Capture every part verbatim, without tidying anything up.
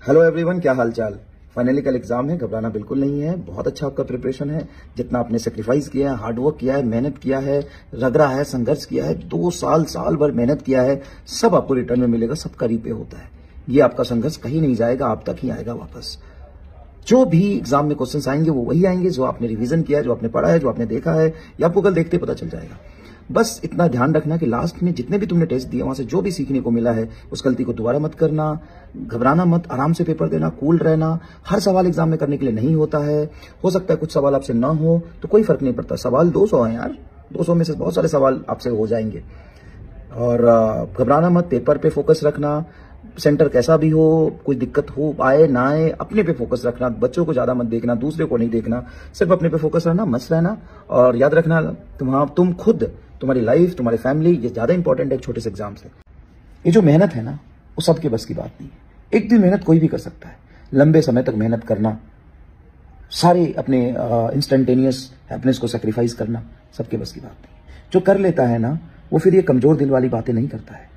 Hello everyone, क्या हाल चाल। Finally कल एग्जाम है, घबराना बिल्कुल नहीं है। बहुत अच्छा आपका प्रिपरेशन है। जितना आपने सेक्रीफाइस किया है, हार्डवर्क किया है, मेहनत किया है, रगड़ा है, संघर्ष किया है, दो साल साल भर मेहनत किया है, सब आपको रिटर्न में मिलेगा। सबका रीपे होता है। ये आपका संघर्ष कहीं नहीं जाएगा, आप तक ही आएगा वापस। जो भी एग्जाम में क्वेश्चंस आएंगे वो वही आएंगे जो आपने रिवीजन किया है, जो आपने पढ़ा है, जो आपने देखा है, या आपको कल देखते पता चल जाएगा। बस इतना ध्यान रखना कि लास्ट में जितने भी तुमने टेस्ट दिए वहां से जो भी सीखने को मिला है उस गलती को दोबारा मत करना, घबराना मत, आराम से पेपर देना, कूल रहना। हर सवाल एग्जाम में करने के लिए नहीं होता है। हो सकता है कुछ सवाल आपसे ना हो तो कोई फर्क नहीं पड़ता। सवाल दो सौ है यार, दो सौ में से बहुत सारे सवाल आपसे हो जाएंगे। और घबराना मत, पेपर पे फोकस रखना। सेंटर कैसा भी हो, कोई दिक्कत हो, आए ना आए, अपने पे फोकस रखना। बच्चों को ज्यादा मत देखना, दूसरे को नहीं देखना, सिर्फ अपने पे फोकस रहना, मस्त रहना। और याद रखना तुम तुम खुद, तुम्हारी लाइफ, तुम्हारी फैमिली, ये ज्यादा इंपॉर्टेंट है एक छोटे से एग्जाम से। ये जो मेहनत है ना, वो सबके बस की बात नहीं है। एक दिन मेहनत कोई भी कर सकता है। लंबे समय तक मेहनत करना, सारे अपने इंस्टेंटेनियस हैप्पीनेस को सेक्रीफाइस करना, सबके बस की बात नहीं। जो कर लेता है ना, वो फिर ये कमजोर दिल वाली बातें नहीं करता है।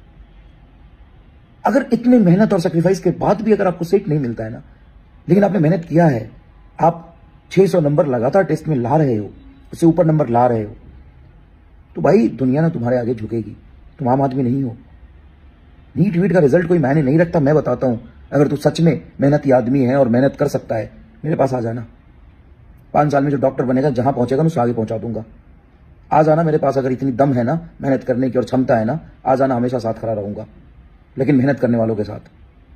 अगर इतनी मेहनत और सेक्रीफाइस के बाद भी अगर आपको सीट नहीं मिलता है ना, लेकिन आपने मेहनत किया है, आप छह सौ नंबर लगातार टेस्ट में ला रहे हो, उससे ऊपर नंबर ला रहे हो, तो भाई दुनिया ना तुम्हारे आगे झुकेगी। तुम आम आदमी नहीं हो। नीट वीट का रिजल्ट कोई मायने नहीं रखता। मैं बताता हूं, अगर तू सच में मेहनती आदमी है और मेहनत कर सकता है, मेरे पास आ जाना। पांच साल में जो डॉक्टर बनेगा, जहां पहुंचेगा मैं उससे आगे पहुंचा दूंगा। आ जाना मेरे पास, अगर इतनी दम है ना, मेहनत करने की और क्षमता है ना, आ जाना, हमेशा साथ खड़ा रहूंगा, लेकिन मेहनत करने वालों के साथ।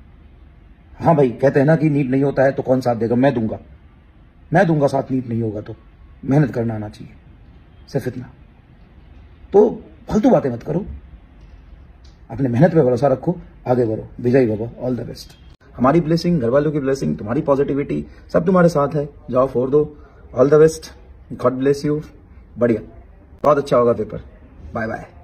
हाँ भाई, कहते हैं ना कि नीट नहीं होता है तो कौन साथ देगा, मैं दूंगा, मैं दूंगा साथ। नीट नहीं होगा तो मेहनत करना आना चाहिए, सिर्फ इतना। तो फालतू बातें मत करो, अपने मेहनत पे भरोसा रखो, आगे बढ़ो। Vijay Baba, all the best. हमारी ब्लेसिंग, घर वालों की ब्लेसिंग, तुम्हारी पॉजिटिविटी, सब तुम्हारे साथ है। जाओ, फोड़ दो। All the best, God bless you. बढ़िया, बहुत अच्छा होगा पेपर। Bye bye.